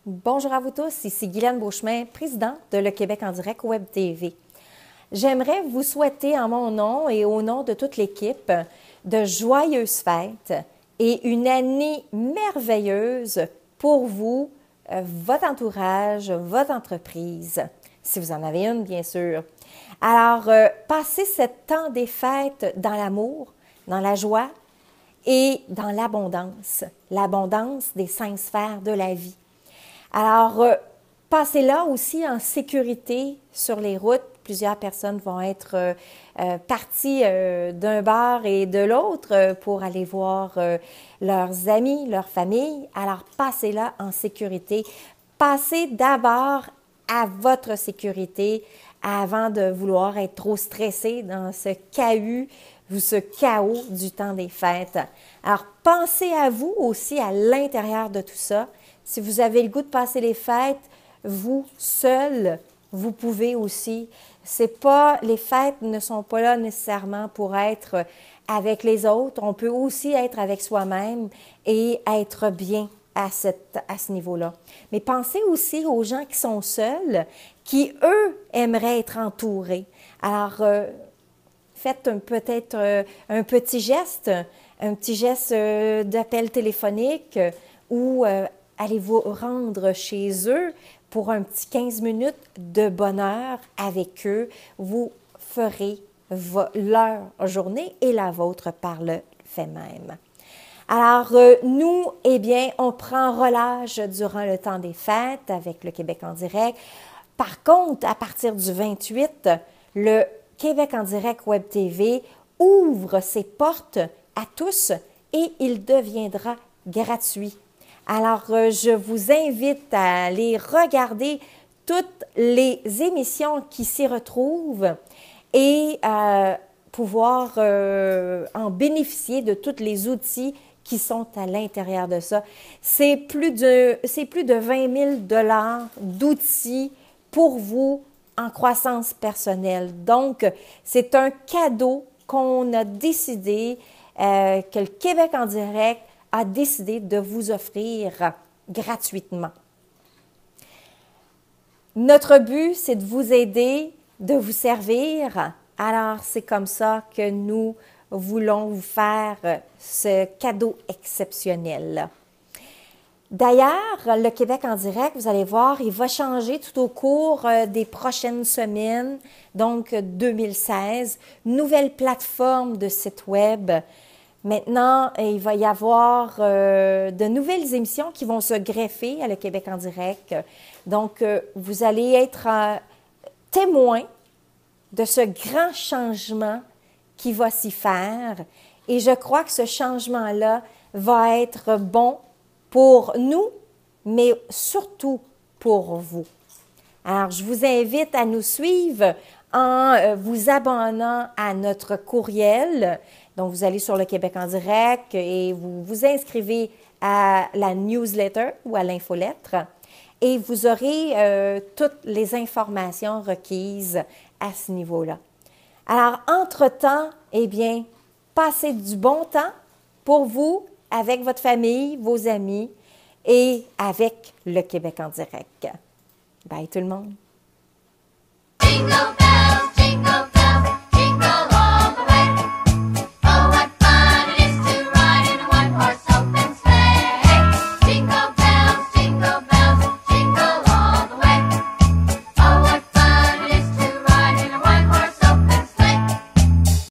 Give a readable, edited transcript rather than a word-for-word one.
Bonjour à vous tous, ici Guylaine Beauchemin, présidente de Le Québec en direct Web TV. J'aimerais vous souhaiter en mon nom et au nom de toute l'équipe de joyeuses fêtes et une année merveilleuse pour vous, votre entourage, votre entreprise, si vous en avez une, bien sûr. Alors, passez ce temps des fêtes dans l'amour, dans la joie et dans l'abondance des 5 sphères de la vie. Alors, passez-là aussi en sécurité sur les routes. Plusieurs personnes vont être parties d'un bar et de l'autre pour aller voir leurs amis, leur famille. Alors, passez-là en sécurité. Passez d'abord à votre sécurité avant de vouloir être trop stressé dans ce chaos ou ce chaos du temps des fêtes. Alors, pensez à vous aussi à l'intérieur de tout ça. Si vous avez le goût de passer les fêtes, vous seul, vous pouvez aussi. Les fêtes ne sont pas là nécessairement pour être avec les autres. On peut aussi être avec soi-même et être bien à ce niveau-là. Mais pensez aussi aux gens qui sont seuls, qui, eux, aimeraient être entourés. Alors, faites peut-être un petit geste d'appel téléphonique ou allez vous rendre chez eux pour un petit 15 minutes de bonheur avec eux. Vous ferez leur journée et la vôtre par le fait même. Alors, nous, eh bien, on prend relâche durant le temps des fêtes avec le Québec en direct. Par contre, à partir du 28, le Québec en direct Web TV ouvre ses portes à tous et il deviendra gratuit. Alors, je vous invite à aller regarder toutes les émissions qui s'y retrouvent et pouvoir en bénéficier de tous les outils qui sont à l'intérieur de ça. C'est plus de 20 000 $ d'outils pour vous en croissance personnelle. Donc, c'est un cadeau qu'on a décidé, que le Québec en direct a décidé de vous offrir gratuitement. Notre but, c'est de vous aider, de vous servir. Alors, c'est comme ça que nous voulons vous faire ce cadeau exceptionnel. D'ailleurs, le Québec en direct, vous allez voir, il va changer tout au cours des prochaines semaines, donc 2016. Nouvelle plateforme de site web. Maintenant, il va y avoir de nouvelles émissions qui vont se greffer à le Québec en direct. Donc, vous allez être témoin de ce grand changement qui va s'y faire. Et je crois que ce changement-là va être bon pour nous, mais surtout pour vous. Alors, je vous invite à nous suivre en vous abonnant à notre courriel. Donc, vous allez sur le Québec en direct et vous vous inscrivez à la newsletter ou à l'infolettre et vous aurez toutes les informations requises à ce niveau-là. Alors, entre-temps, eh bien, passez du bon temps pour vous, avec votre famille, vos amis et avec le Québec en direct. Bye tout le monde!